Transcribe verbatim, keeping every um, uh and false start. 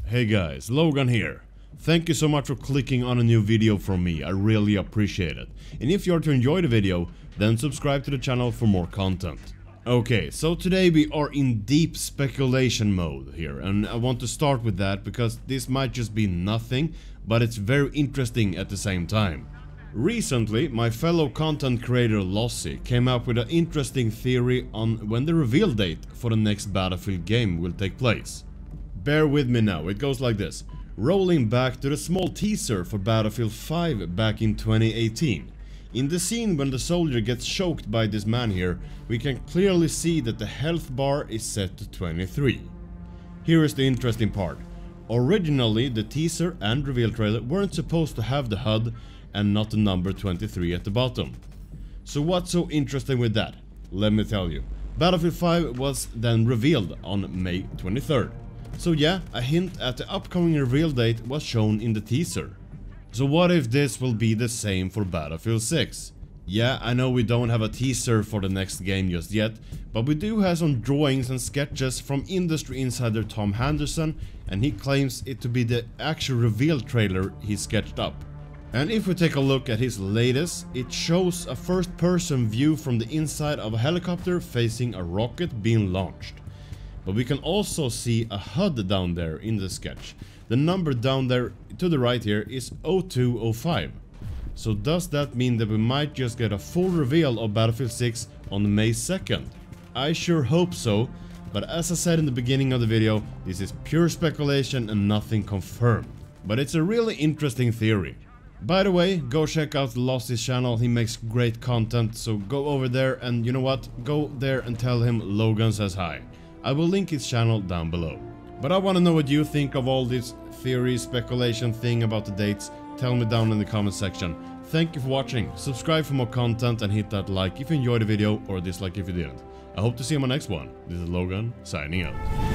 Hey guys, Logan here. Thank you so much for clicking on a new video from me, I really appreciate it. And if you are to enjoy the video, then subscribe to the channel for more content. Okay, so today we are in deep speculation mode here, and I want to start with that because this might just be nothing, but it's very interesting at the same time. Recently, my fellow content creator Lossy came up with an interesting theory on when the reveal date for the next Battlefield game will take place. Bear with me now, it goes like this. Rolling back to the small teaser for Battlefield five back in twenty eighteen. In the scene when the soldier gets choked by this man here, we can clearly see that the health bar is set to twenty-three. Here is the interesting part. Originally, the teaser and reveal trailer weren't supposed to have the H U D and not the number twenty-three at the bottom. So what's so interesting with that? Let me tell you. Battlefield five was then revealed on May twenty-third. So yeah, a hint at the upcoming reveal date was shown in the teaser. So what if this will be the same for Battlefield six? Yeah, I know we don't have a teaser for the next game just yet, but we do have some drawings and sketches from industry insider Tom Henderson, and he claims it to be the actual reveal trailer he sketched up. And if we take a look at his latest, it shows a first-person view from the inside of a helicopter facing a rocket being launched. But we can also see a H U D down there in the sketch. The number down there to the right here is oh two oh five. So does that mean that we might just get a full reveal of Battlefield six on May second? I sure hope so, but as I said in the beginning of the video, this is pure speculation and nothing confirmed. But it's a really interesting theory. By the way, go check out Lossy's channel, he makes great content, so go over there and you know what, go there and tell him Logan says hi. I will link his channel down below. But I want to know what you think of all this theory, speculation thing about the dates. Tell me down in the comment section. Thank you for watching, subscribe for more content and hit that like if you enjoyed the video or dislike if you didn't. I hope to see you on my next one. This is Logan, signing out.